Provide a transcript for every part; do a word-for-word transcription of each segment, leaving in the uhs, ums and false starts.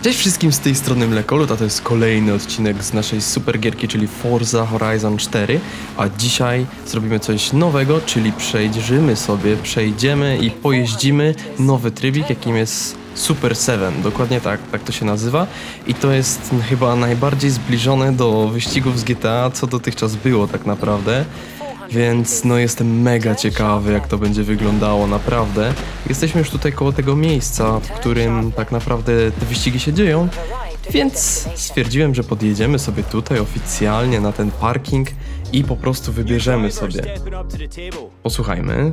Cześć wszystkim, z tej strony Mlekolut, a to jest kolejny odcinek z naszej super gierki, czyli Forza Horizon cztery, a dzisiaj zrobimy coś nowego, czyli przejrzymy sobie, przejdziemy i pojeździmy nowy trybik, jakim jest Super siedem, dokładnie tak, tak to się nazywa i to jest chyba najbardziej zbliżone do wyścigów z G T A, co dotychczas było tak naprawdę. Więc no jestem mega ciekawy, jak to będzie wyglądało, naprawdę. Jesteśmy już tutaj koło tego miejsca, w którym tak naprawdę te wyścigi się dzieją, więc stwierdziłem, że podjedziemy sobie tutaj oficjalnie na ten parking i po prostu wybierzemy sobie. Posłuchajmy.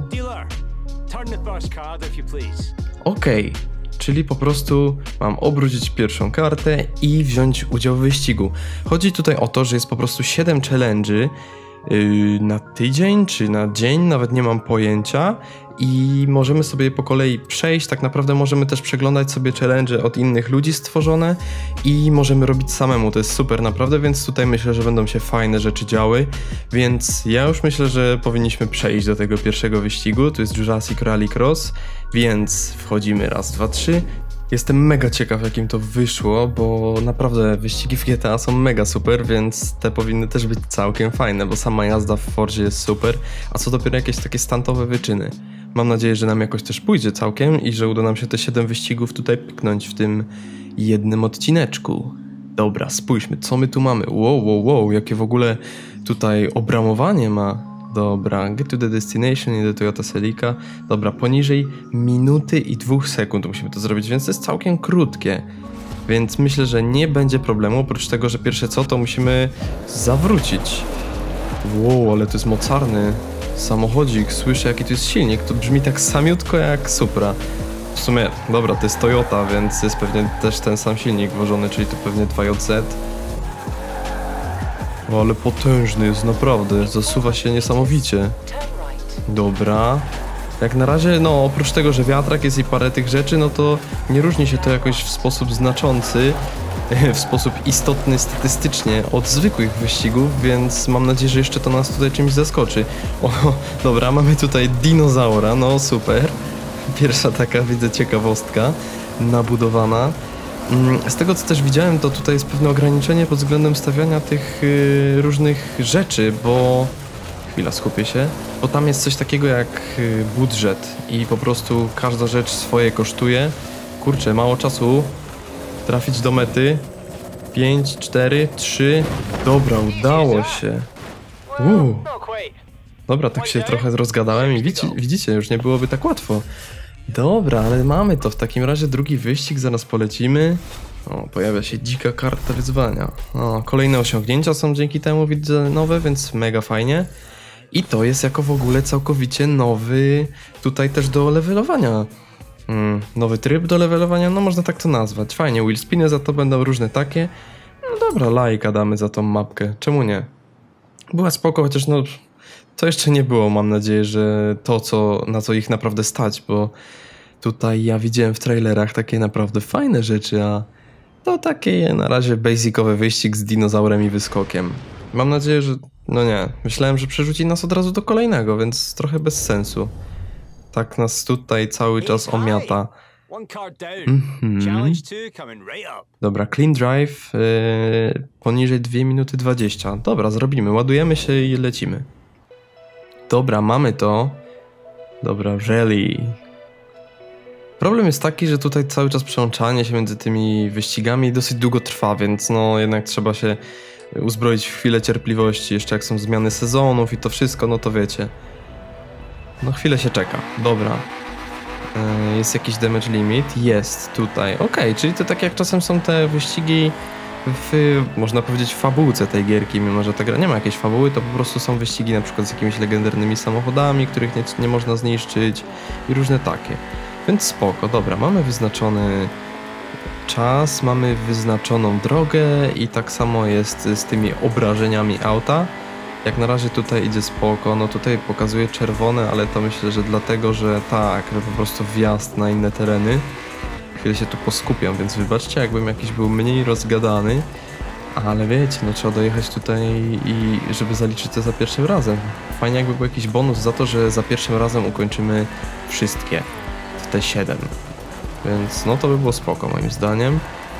Okej, czyli po prostu mam obrócić pierwszą kartę i wziąć udział w wyścigu. Chodzi tutaj o to, że jest po prostu siedem challenge'y, Yy, na tydzień czy na dzień, nawet nie mam pojęcia, i możemy sobie po kolei przejść. Tak naprawdę możemy też przeglądać sobie challenge od innych ludzi stworzone i możemy robić samemu, to jest super naprawdę, więc tutaj myślę, że będą się fajne rzeczy działy, więc ja już myślę, że powinniśmy przejść do tego pierwszego wyścigu. Tu jest Jurassic Rallycross, więc wchodzimy raz, dwa, trzy. Jestem mega ciekaw, jakim to wyszło, bo naprawdę wyścigi w G T A są mega super, więc te powinny też być całkiem fajne, bo sama jazda w Forzie jest super, a co dopiero jakieś takie stuntowe wyczyny. Mam nadzieję, że nam jakoś też pójdzie całkiem i że uda nam się te siedem wyścigów tutaj pyknąć w tym jednym odcineczku. Dobra, spójrzmy, co my tu mamy. Wow, wow, wow, jakie w ogóle tutaj obramowanie ma. Dobra, get to the destination i do Toyota Celica. Dobra, poniżej minuty i dwóch sekund musimy to zrobić, więc to jest całkiem krótkie. Więc myślę, że nie będzie problemu, oprócz tego, że pierwsze co, to musimy zawrócić. Wow, ale to jest mocarny samochodzik, słyszę jaki to jest silnik, to brzmi tak samiutko jak Supra. W sumie, dobra, to jest Toyota, więc jest pewnie też ten sam silnik włożony, czyli to pewnie dwa J Z. O, ale potężny jest, naprawdę, zasuwa się niesamowicie. Dobra. Jak na razie, no oprócz tego, że wiatrak jest i parę tych rzeczy, no to nie różni się to jakoś w sposób znaczący, w sposób istotny statystycznie od zwykłych wyścigów, więc mam nadzieję, że jeszcze to nas tutaj czymś zaskoczy. O, dobra, mamy tutaj dinozaura, no super. Pierwsza taka, widzę, ciekawostka nabudowana. Z tego, co też widziałem, to tutaj jest pewne ograniczenie pod względem stawiania tych yy, różnych rzeczy, bo... Chwila, skupię się. Bo tam jest coś takiego jak yy, budżet i po prostu każda rzecz swoje kosztuje. Kurczę, mało czasu. Trafić do mety. pięć, cztery, trzy... Dobra, udało się. Uuu. Dobra, tak się trochę rozgadałem i widzicie, widzicie, już nie byłoby tak łatwo. Dobra, ale mamy to. W takim razie drugi wyścig, zaraz polecimy. O, pojawia się dzika karta wyzwania. O, kolejne osiągnięcia są dzięki temu, widzę, nowe, więc mega fajnie. I to jest jako w ogóle całkowicie nowy tutaj też do levelowania. Hmm, nowy tryb do levelowania, no można tak to nazwać. Fajnie, wheel spiny za to będą różne takie. No dobra, lajka damy za tą mapkę, czemu nie? Była spoko, chociaż no... To jeszcze nie było, mam nadzieję, że to, co, na co ich naprawdę stać, bo tutaj ja widziałem w trailerach takie naprawdę fajne rzeczy, a to takie na razie basicowy wyścig z dinozaurem i wyskokiem. Mam nadzieję, że... no nie, myślałem, że przerzuci nas od razu do kolejnego, więc trochę bez sensu. Tak nas tutaj cały czas omiata. Mm-hmm. Dobra, clean drive, yy, poniżej dwie minuty dwadzieścia. Dobra, zrobimy, ładujemy się i lecimy. Dobra, mamy to. Dobra, rally. Problem jest taki, że tutaj cały czas przełączanie się między tymi wyścigami dosyć długo trwa, więc no jednak trzeba się uzbroić w chwilę cierpliwości. Jeszcze jak są zmiany sezonów i to wszystko, no to wiecie. No chwilę się czeka. Dobra. Yy, jest jakiś damage limit? Jest tutaj. Okej, okay, czyli to tak jak czasem są te wyścigi w, można powiedzieć, fabułce tej gierki, mimo że ta gra nie ma jakiejś fabuły, to po prostu są wyścigi na przykład z jakimiś legendarnymi samochodami, których nie, nie można zniszczyć i różne takie. Więc spoko, dobra, mamy wyznaczony czas, mamy wyznaczoną drogę i tak samo jest z tymi obrażeniami auta. Jak na razie tutaj idzie spoko, no tutaj pokazuje czerwone, ale to myślę, że dlatego, że tak, że po prostu wjazd na inne tereny. Chwilę się tu poskupiam, więc wybaczcie, jakbym jakiś był mniej rozgadany, ale wiecie, no trzeba dojechać tutaj i żeby zaliczyć to za pierwszym razem. Fajnie jakby był jakiś bonus za to, że za pierwszym razem ukończymy wszystkie, te siedem. Więc no to by było spoko moim zdaniem.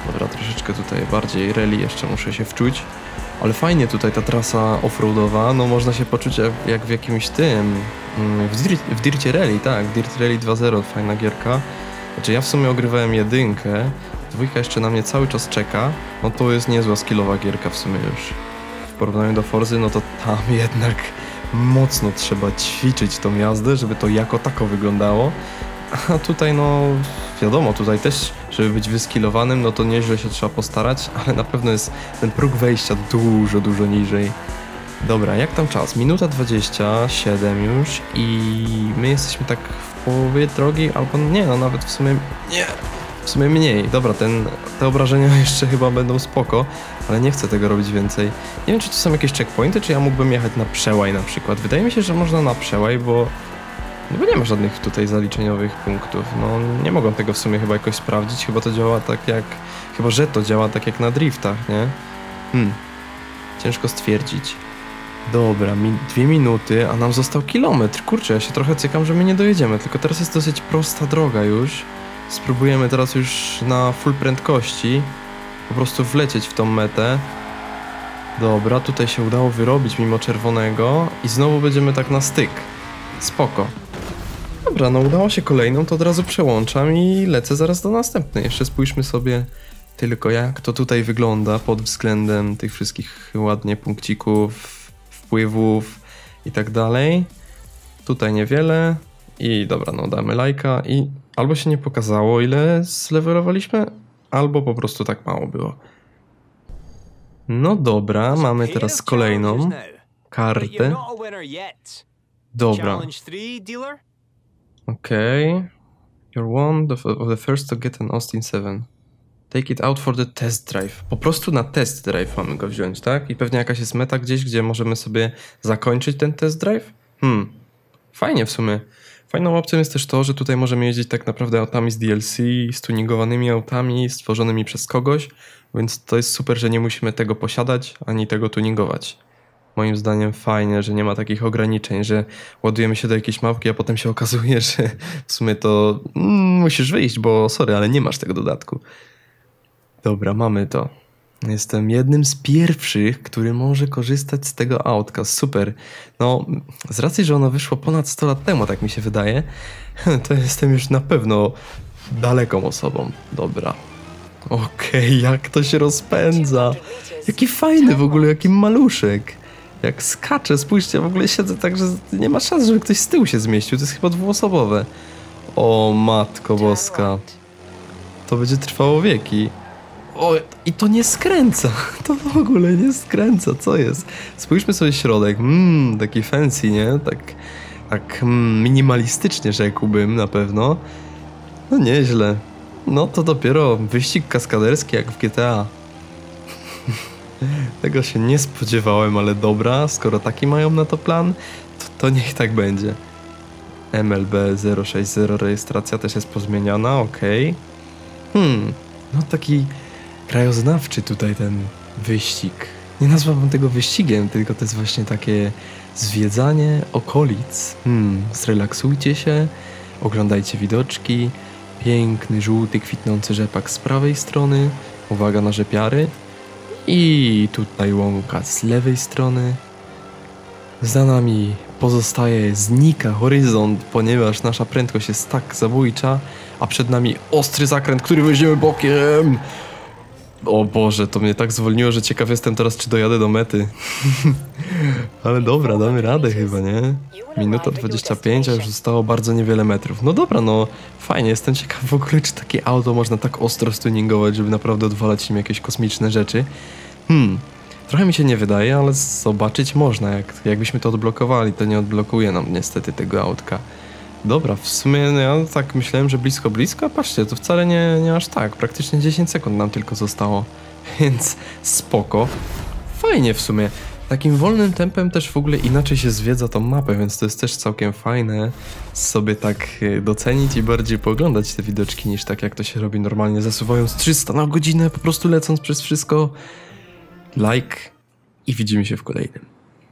Dobra, troszeczkę tutaj bardziej rally jeszcze muszę się wczuć. Ale fajnie tutaj ta trasa offroadowa, no można się poczuć jak, jak w jakimś tym, w, Dirt, w Dircie Rally, tak, Dirt Rally dwa zero, fajna gierka. Znaczy ja w sumie ogrywałem jedynkę, dwójka jeszcze na mnie cały czas czeka, no to jest niezła skillowa gierka w sumie już. W porównaniu do Forzy, no to tam jednak mocno trzeba ćwiczyć tą jazdę, żeby to jako tako wyglądało. A tutaj no wiadomo, tutaj też, żeby być wyskillowanym, no to nieźle się trzeba postarać, ale na pewno jest ten próg wejścia dużo, dużo niżej. Dobra, jak tam czas? Minuta dwadzieścia siedem już i my jesteśmy tak w połowie drogi, albo nie, no nawet w sumie nie, w sumie mniej. Dobra, ten, te obrażenia jeszcze chyba będą spoko, ale nie chcę tego robić więcej. Nie wiem, czy to są jakieś checkpointy, czy ja mógłbym jechać na przełaj na przykład. Wydaje mi się, że można na przełaj, bo No bo nie ma żadnych tutaj zaliczeniowych punktów. No nie mogą tego w sumie chyba jakoś sprawdzić. Chyba to działa tak jak... Chyba, że to działa tak jak na driftach, nie? Hmm. Ciężko stwierdzić. Dobra, mi dwie minuty, a nam został kilometr. Kurczę, ja się trochę cykam, że my nie dojedziemy. Tylko teraz jest dosyć prosta droga już. Spróbujemy teraz już na full prędkości po prostu wlecieć w tą metę. Dobra, tutaj się udało wyrobić mimo czerwonego. I znowu będziemy tak na styk. Spoko. Dobra, no udało się kolejną, to od razu przełączam i lecę zaraz do następnej. Jeszcze spójrzmy sobie tylko jak to tutaj wygląda pod względem tych wszystkich ładnie punkcików, wpływów i tak dalej. Tutaj niewiele i dobra, no damy lajka i albo się nie pokazało ile zlevelowaliśmy, albo po prostu tak mało było. No dobra, mamy teraz kolejną kartę. Dobra. Okej. Okay. You're one of the first to get an Austin seven. Take it out for the test drive. Po prostu na test drive mamy go wziąć, tak? I pewnie jakaś jest meta gdzieś, gdzie możemy sobie zakończyć ten test drive? Hmm. Fajnie w sumie. Fajną opcją jest też to, że tutaj możemy jeździć tak naprawdę autami z D L C, z tuningowanymi autami, stworzonymi przez kogoś, więc to jest super, że nie musimy tego posiadać, ani tego tuningować. Moim zdaniem fajnie, że nie ma takich ograniczeń, że ładujemy się do jakiejś mapki, a potem się okazuje, że w sumie to mm, musisz wyjść, bo sorry, ale nie masz tego dodatku. Dobra, mamy to. Jestem jednym z pierwszych, który może korzystać z tego autka. Super. No, z racji, że ono wyszło ponad sto lat temu, tak mi się wydaje, to jestem już na pewno daleką osobą. Dobra. Okej, okay, jak to się rozpędza. Jaki fajny w ogóle, jaki maluszek. Jak skacze, spójrzcie, w ogóle siedzę tak, że nie ma szans, żeby ktoś z tyłu się zmieścił. To jest chyba dwuosobowe. O matko boska. To będzie trwało wieki. O, i to nie skręca. To w ogóle nie skręca. Co jest? Spójrzmy sobie środek. Mmm, taki fancy, nie? Tak, tak mm, minimalistycznie rzekłbym na pewno. No nieźle. No to dopiero wyścig kaskaderski jak w G T A. Tego się nie spodziewałem, ale dobra, skoro taki mają na to plan, to, to niech tak będzie. M L B zero sześć zero rejestracja też jest pozmieniana, okej. Okay. Hmm, no taki krajoznawczy tutaj ten wyścig. Nie nazwałbym tego wyścigiem, tylko to jest właśnie takie zwiedzanie okolic. Hmm, zrelaksujcie się, oglądajcie widoczki, piękny, żółty, kwitnący rzepak z prawej strony, uwaga na rzepiary. I tutaj łąka z lewej strony. Za nami pozostaje, znika horyzont, ponieważ nasza prędkość jest tak zabójcza, a przed nami ostry zakręt, który weźmiemy bokiem. O Boże, to mnie tak zwolniło, że ciekaw jestem teraz, czy dojadę do mety. Ale dobra, damy radę chyba, nie? Minuta dwadzieścia pięć, a już zostało bardzo niewiele metrów. No dobra, no fajnie, jestem ciekaw w ogóle, czy takie auto można tak ostro stuningować, żeby naprawdę odwalać im jakieś kosmiczne rzeczy. Hmm, trochę mi się nie wydaje, ale zobaczyć można. Jak, jakbyśmy to odblokowali, to nie odblokuje nam niestety tego autka. Dobra, w sumie no ja tak myślałem, że blisko, blisko, a patrzcie, to wcale nie, nie aż tak. Praktycznie dziesięć sekund nam tylko zostało, więc spoko. Fajnie w sumie. Takim wolnym tempem też w ogóle inaczej się zwiedza tą mapę, więc to jest też całkiem fajne sobie tak docenić i bardziej pooglądać te widoczki niż tak jak to się robi normalnie, zasuwając trzysta na godzinę, po prostu lecąc przez wszystko. Like i widzimy się w kolejnym.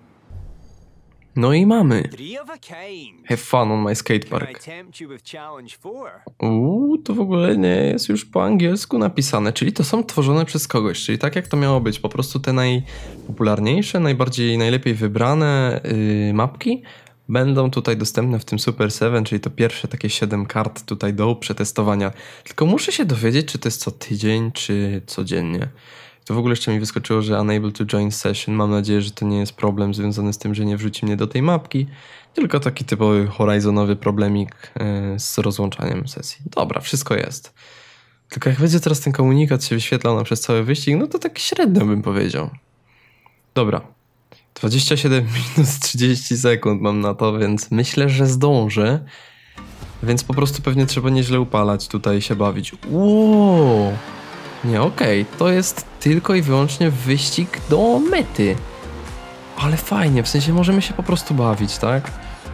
No i mamy. Have fun on my skatepark. Uuu. tu to w ogóle nie jest już po angielsku napisane, czyli to są tworzone przez kogoś, czyli tak jak to miało być, po prostu te najpopularniejsze, najbardziej, najlepiej wybrane yy, mapki będą tutaj dostępne w tym Super siedem, czyli to pierwsze takie siedem kart tutaj do przetestowania. Tylko muszę się dowiedzieć, czy to jest co tydzień, czy codziennie. To w ogóle jeszcze mi wyskoczyło, że unable to join session. Mam nadzieję, że to nie jest problem związany z tym, że nie wrzuci mnie do tej mapki, tylko taki typowy horizonowy problemik yy, z rozłączaniem sesji. Dobra, wszystko jest. Tylko jak będzie teraz ten komunikat się wyświetlał na przez cały wyścig, no to tak średnio bym powiedział. Dobra. dwadzieścia siedem minut trzydzieści sekund mam na to, więc myślę, że zdążę. Więc po prostu pewnie trzeba nieźle upalać tutaj i się bawić. Wow. Nie, okej, okay. To jest tylko i wyłącznie wyścig do mety. Ale fajnie, w sensie możemy się po prostu bawić, tak?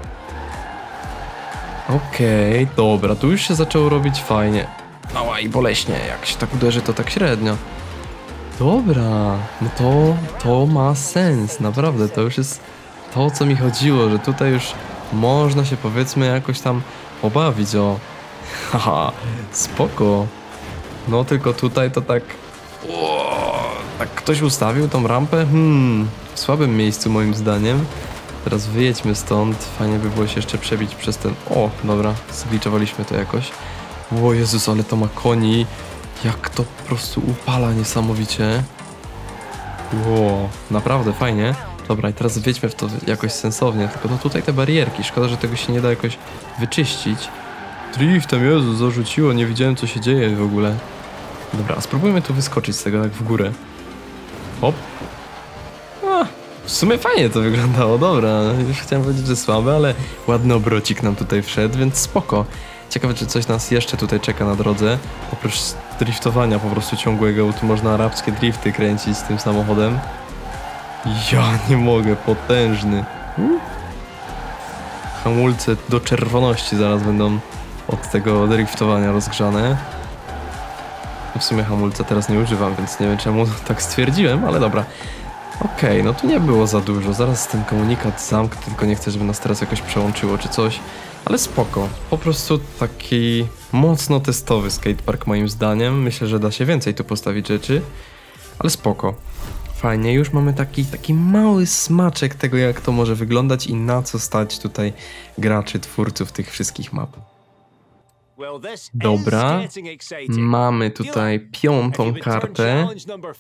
Okej, okay, dobra, tu już się zaczęło robić fajnie. Ała i boleśnie, jak się tak uderzy, to tak średnio. Dobra, no to, to ma sens, naprawdę, to już jest to, o co mi chodziło, że tutaj już można się powiedzmy jakoś tam pobawić, o. Haha, spoko. No tylko tutaj to tak... O, tak ktoś ustawił tą rampę? Hmm, w słabym miejscu moim zdaniem. Teraz wyjedźmy stąd, fajnie by było się jeszcze przebić przez ten... O, dobra, zgliczowaliśmy to jakoś. O Jezus, ale to ma koni. Jak to po prostu upala niesamowicie. Ło, naprawdę fajnie. Dobra, i teraz wjedźmy w to jakoś sensownie. Tylko no tutaj te barierki, szkoda, że tego się nie da jakoś wyczyścić. Driftem, Jezu, zarzuciło, nie widziałem co się dzieje w ogóle. Dobra, a spróbujmy tu wyskoczyć z tego tak w górę. Hop. A, w sumie fajnie to wyglądało, dobra. Już chciałem powiedzieć, że słabe, ale ładny obrocik nam tutaj wszedł, więc spoko. Ciekawe, czy coś nas jeszcze tutaj czeka na drodze. Oprócz driftowania po prostu ciągłego, bo tu można arabskie drifty kręcić z tym samochodem. Ja nie mogę, potężny. Hmm? Hamulce do czerwoności zaraz będą od tego driftowania rozgrzane. W sumie hamulca teraz nie używam, więc nie wiem czemu tak stwierdziłem, ale dobra. Okej, okay, no tu nie było za dużo. Zaraz ten komunikat zamknę, tylko nie chcę, żeby nas teraz jakoś przełączyło czy coś. Ale spoko. Po prostu taki mocno testowy skatepark moim zdaniem. Myślę, że da się więcej tu postawić rzeczy. Ale spoko. Fajnie, już mamy taki, taki mały smaczek tego, jak to może wyglądać i na co stać tutaj graczy, twórców tych wszystkich map. Dobra, mamy tutaj piątą kartę.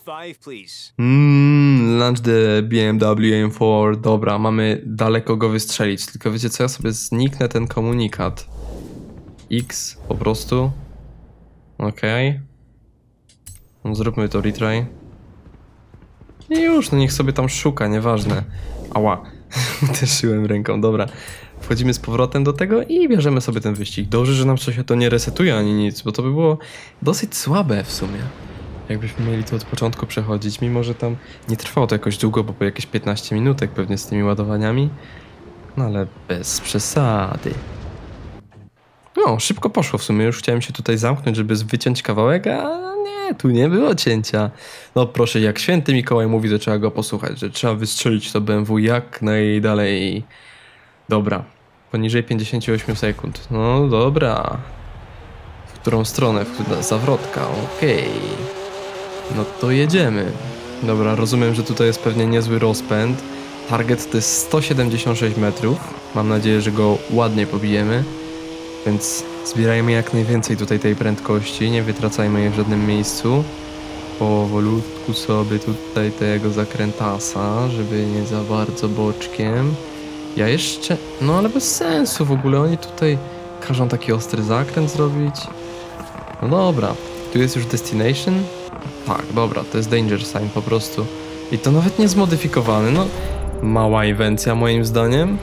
Mm, launch the B M W M cztery. Dobra, mamy daleko go wystrzelić. Tylko wiecie co, ja sobie zniknę ten komunikat. X po prostu. Okej. Okay. No, zróbmy to retry. I już, no niech sobie tam szuka, nieważne. Ała, uderzyłem ręką, dobra. Wchodzimy z powrotem do tego i bierzemy sobie ten wyścig. Dobrze, że nam coś się to nie resetuje ani nic, bo to by było dosyć słabe w sumie. Jakbyśmy mieli to od początku przechodzić, mimo że tam nie trwało to jakoś długo, bo po jakieś piętnaście minutek pewnie z tymi ładowaniami. No ale bez przesady. No, szybko poszło w sumie, już chciałem się tutaj zamknąć, żeby wyciąć kawałek, a nie, tu nie było cięcia. No proszę, jak święty Mikołaj mówi, to trzeba go posłuchać, że trzeba wystrzelić to B M W jak najdalej. Dobra, poniżej pięćdziesiąt osiem sekund. No dobra. W którą stronę? W którą zawrotka, okej. Okay. No to jedziemy. Dobra, rozumiem, że tutaj jest pewnie niezły rozpęd. Target to jest sto siedemdziesiąt sześć metrów. Mam nadzieję, że go ładnie pobijemy. Więc zbierajmy jak najwięcej tutaj tej prędkości. Nie wytracajmy jej w żadnym miejscu. Powolutku sobie tutaj tego zakrętasa, żeby nie za bardzo boczkiem. Ja jeszcze... No ale bez sensu w ogóle, oni tutaj każą taki ostry zakręt zrobić. No dobra, tu jest już destination? Tak, dobra, to jest danger sign po prostu. I to nawet nie zmodyfikowany, no... Mała inwencja moim zdaniem.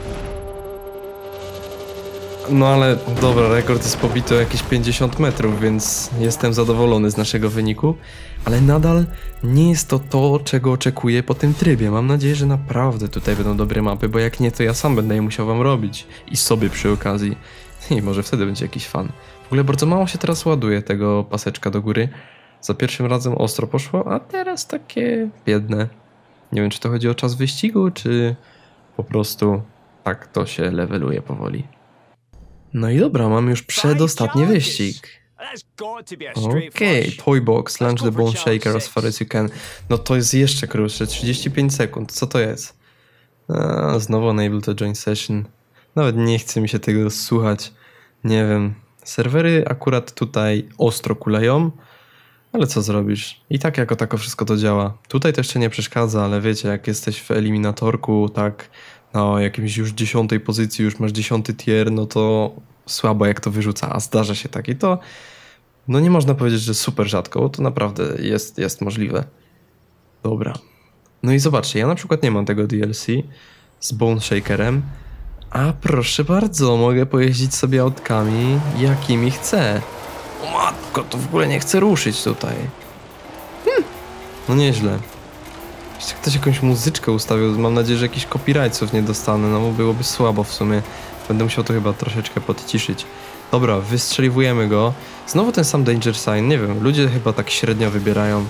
No ale dobra, rekord jest pobity o jakieś pięćdziesiąt metrów, więc jestem zadowolony z naszego wyniku. Ale nadal nie jest to to, czego oczekuję po tym trybie. Mam nadzieję, że naprawdę tutaj będą dobre mapy, bo jak nie, to ja sam będę je musiał wam robić. I sobie przy okazji. I może wtedy będzie jakiś fan. W ogóle bardzo mało się teraz ładuje tego paseczka do góry. Za pierwszym razem ostro poszło, a teraz takie biedne. Nie wiem, czy to chodzi o czas wyścigu, czy po prostu tak to się leveluje powoli. No i dobra, mamy już przedostatni wyścig. Okej, okay. Toy box, launch the bone shaker as far as you can. No to jest jeszcze krótsze, trzydzieści pięć sekund. Co to jest? A, znowu unable to join session. Nawet nie chce mi się tego słuchać. Nie wiem. Serwery akurat tutaj ostro kuleją, ale co zrobisz? I tak jako tako wszystko to działa. Tutaj to jeszcze nie przeszkadza, ale wiecie, jak jesteś w eliminatorku, tak na jakimś już dziesiątej pozycji, już masz dziesiąty tier, no to słabo jak to wyrzuca, a zdarza się tak. I to, no nie można powiedzieć, że super rzadko, to naprawdę jest, jest możliwe. Dobra. No i zobaczcie, ja na przykład nie mam tego D L C z Bone Shakerem, a proszę bardzo, mogę pojeździć sobie autkami, jakimi chcę. O matko, to w ogóle nie chcę ruszyć tutaj. Hm. No nieźle. Jeszcze ktoś jakąś muzyczkę ustawił, mam nadzieję, że jakiś copyrightów nie dostanę, no bo byłoby słabo w sumie. Będę musiał to chyba troszeczkę podciszyć. Dobra, wystrzeliwujemy go. Znowu ten sam danger sign, nie wiem, ludzie chyba tak średnio wybierają.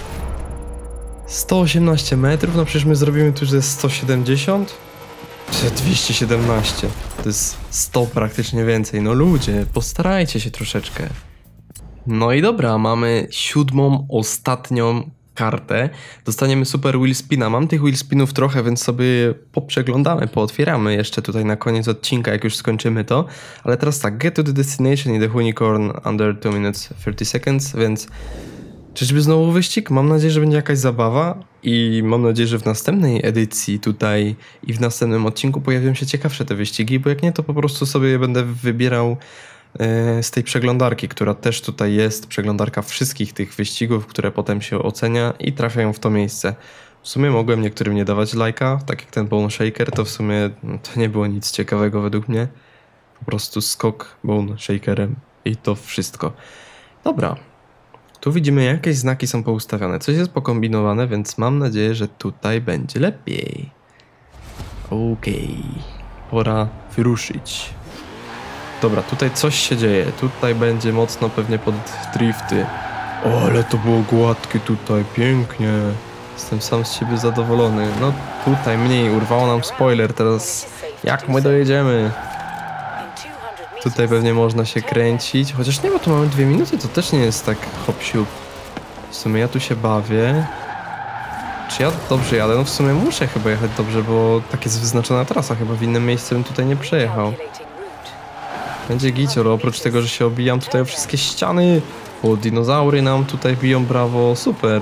sto osiemnaście metrów, no przecież my zrobimy tu, że sto siedemdziesiąt? dwieście siedemnaście. To jest sto praktycznie więcej. No ludzie, postarajcie się troszeczkę. No i dobra, mamy siódmą, ostatnią kartę. Dostaniemy super wheel spina. Mam tych wheel spinów trochę, więc sobie poprzeglądamy, pootwieramy jeszcze tutaj na koniec odcinka, jak już skończymy to. Ale teraz tak, get to the destination in the unicorn under two minutes thirty seconds, więc czyżby znowu wyścig? Mam nadzieję, że będzie jakaś zabawa i mam nadzieję, że w następnej edycji tutaj i w następnym odcinku pojawią się ciekawsze te wyścigi, bo jak nie, to po prostu sobie je będę wybierał yy, z tej przeglądarki, która też tutaj jest, przeglądarka wszystkich tych wyścigów, które potem się ocenia i trafiają w to miejsce. W sumie mogłem niektórym nie dawać lajka, tak jak ten Bone Shaker, to w sumie no, to nie było nic ciekawego według mnie. Po prostu skok Bone Shakerem i to wszystko. Dobra. Tu widzimy, jakieś znaki są poustawione. Coś jest pokombinowane, więc mam nadzieję, że tutaj będzie lepiej. Okej. Okay. Pora wyruszyć. Dobra, tutaj coś się dzieje. Tutaj będzie mocno pewnie pod drifty. O, ale to było gładkie tutaj. Pięknie. Jestem sam z siebie zadowolony. No tutaj mniej. Urwało nam spoiler. Teraz jak my dojedziemy? Tutaj pewnie można się kręcić, chociaż nie, bo tu mamy dwie minuty, to też nie jest tak hop-siup. W sumie ja tu się bawię. Czy ja dobrze jadę? No w sumie muszę chyba jechać dobrze, bo tak jest wyznaczona trasa, chyba w innym miejscu bym tutaj nie przejechał. Będzie gicior, oprócz tego, że się obijam tutaj o wszystkie ściany. O, dinozaury nam tutaj biją, brawo, super.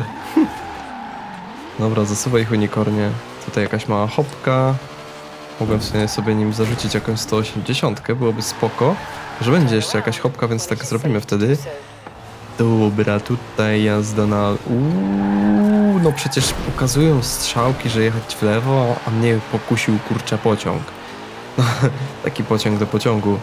Dobra, zasuwaj ich unikornie. Tutaj jakaś mała hopka. Mogłem w sumie sobie nim zarzucić jakąś sto osiemdziesiąt, byłoby spoko. Że będzie jeszcze jakaś hopka, więc tak zrobimy wtedy. Dobra, tutaj jazda na... Uuu, no przecież pokazują strzałki, że jechać w lewo, a mnie pokusił kurczę pociąg. No, taki pociąg do pociągu.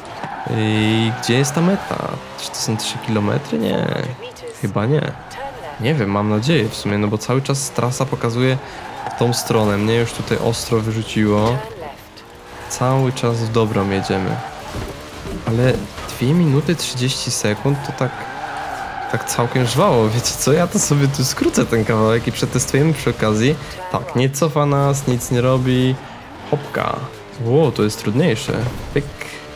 I gdzie jest ta meta? Czy to są trzy kilometry? Nie, chyba nie. Nie wiem, mam nadzieję w sumie, no bo cały czas trasa pokazuje w tą stronę. Mnie już tutaj ostro wyrzuciło. Cały czas w dobrą jedziemy. Ale dwie minuty trzydzieści sekund to tak tak całkiem żwało. Wiecie co? Ja to sobie tu skrócę ten kawałek i przetestujemy przy okazji. Tak, nie cofa nas, nic nie robi. Hopka. Ło, to jest trudniejsze. Pyk.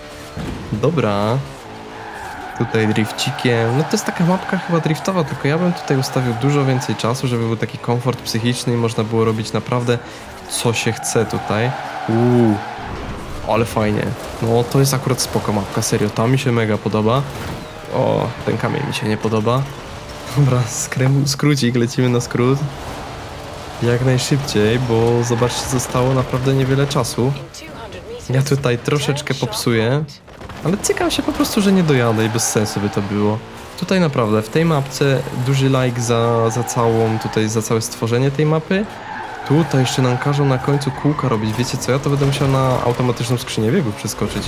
Dobra. Tutaj drifcikiem. No to jest taka mapka chyba driftowa, tylko ja bym tutaj ustawił dużo więcej czasu, żeby był taki komfort psychiczny i można było robić naprawdę co się chce tutaj. Uuu. Ale fajnie. No to jest akurat spoko mapka, serio. Ta mi się mega podoba. O, ten kamień mi się nie podoba. Dobra, skrócik, lecimy na skrót. Jak najszybciej, bo zobaczcie, zostało naprawdę niewiele czasu. Ja tutaj troszeczkę popsuję, ale cykam się po prostu, że nie dojadę i bez sensu by to było. Tutaj naprawdę, w tej mapce duży like za, za całą, tutaj za całe stworzenie tej mapy. Tutaj jeszcze nam każą na końcu kółka robić. Wiecie co, ja to będę musiał na automatyczną skrzynię biegów przeskoczyć.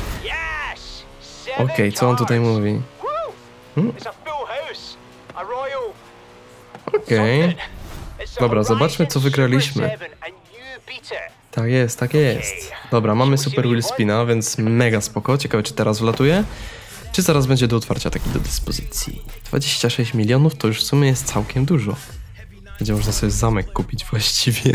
Okej, okay, co on tutaj mówi? Hmm? Okej. Okay. Dobra, zobaczmy co wygraliśmy. Tak jest, tak jest. Dobra, mamy super wheel spina, więc mega spoko. Ciekawe czy teraz wlatuje, czy zaraz będzie do otwarcia taki do dyspozycji. dwadzieścia sześć milionów to już w sumie jest całkiem dużo. Będzie można sobie zamek kupić właściwie.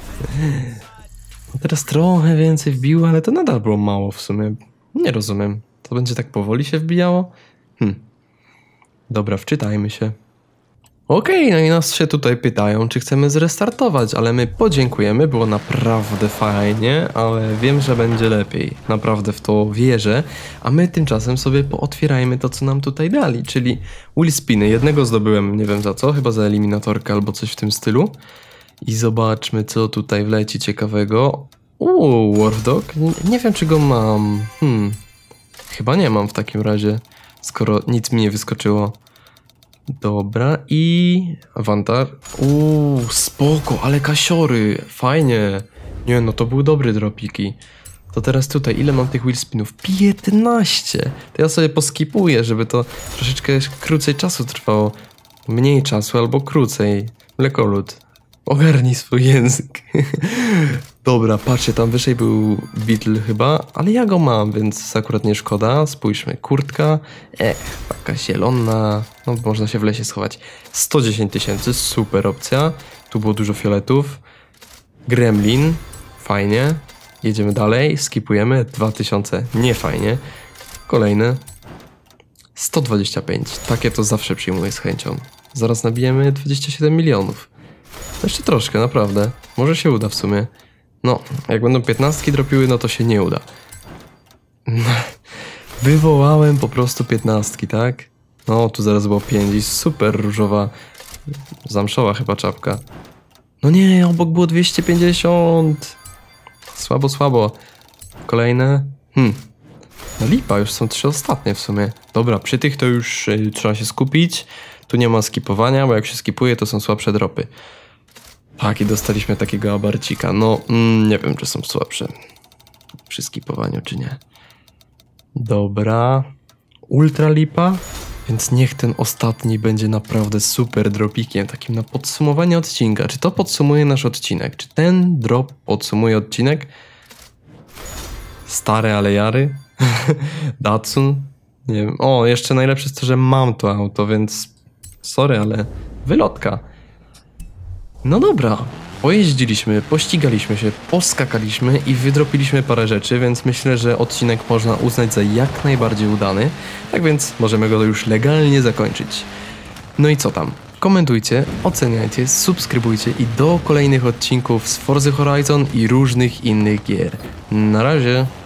No teraz trochę więcej wbiło, ale to nadal było mało w sumie. Nie rozumiem. To będzie tak powoli się wbijało? Hm. Dobra, wczytajmy się. Okej, no i nas się tutaj pytają, czy chcemy zrestartować, ale my podziękujemy, było naprawdę fajnie, ale wiem, że będzie lepiej. Naprawdę w to wierzę, a my tymczasem sobie pootwierajmy to, co nam tutaj dali, czyli Willspiny. Jednego zdobyłem, nie wiem za co, chyba za eliminatorkę albo coś w tym stylu. I zobaczmy, co tutaj wleci ciekawego. Uuu, Warfdog? Nie, nie wiem, czy go mam. Hmm, chyba nie mam w takim razie, skoro nic mi nie wyskoczyło. Dobra, i Avantar. Uuu, spoko, ale kasiory, fajnie. Nie, no to był dobry dropiki. To teraz tutaj, ile mam tych Willspinów? piętnaście! To ja sobie poskipuję, żeby to troszeczkę krócej czasu trwało. Mniej czasu albo krócej. Mlekolud, ogarnij swój język. Dobra, patrzcie, tam wyżej był Beetle chyba, ale ja go mam, więc akurat nie szkoda. Spójrzmy, kurtka, ech, taka zielona, no można się w lesie schować. sto dziesięć tysięcy, super opcja. Tu było dużo fioletów. Gremlin, fajnie. Jedziemy dalej, skipujemy, dwa tysiące, nie fajnie. Kolejny, sto dwadzieścia pięć, takie to zawsze przyjmuję z chęcią. Zaraz nabijemy dwadzieścia siedem milionów. Jeszcze troszkę, naprawdę, może się uda w sumie. No, jak będą piętnastki dropiły, no to się nie uda. Wywołałem po prostu piętnastki, tak? No, tu zaraz było pięć i super różowa, zamszoła chyba czapka. No nie, obok było dwieście pięćdziesiąt. Słabo, słabo. Kolejne. Hmm. No lipa, już są trzy ostatnie w sumie. Dobra, przy tych to już y, trzeba się skupić. Tu nie ma skipowania, bo jak się skipuje, to są słabsze dropy. Tak, i dostaliśmy takiego abarcika. No, mm, nie wiem, czy są słabsze przy skipowaniu, czy nie. Dobra. Ultra lipa. Więc niech ten ostatni będzie naprawdę super dropikiem, takim na podsumowanie odcinka. Czy to podsumuje nasz odcinek? Czy ten drop podsumuje odcinek? Stare, ale jary? Datsun? Nie wiem. O, jeszcze najlepsze jest to, że mam to auto, więc sorry, ale wylotka. No dobra, pojeździliśmy, pościgaliśmy się, poskakaliśmy i wydropiliśmy parę rzeczy, więc myślę, że odcinek można uznać za jak najbardziej udany. Tak więc możemy go już legalnie zakończyć. No i co tam? Komentujcie, oceniajcie, subskrybujcie i do kolejnych odcinków z Forza Horizon i różnych innych gier. Na razie!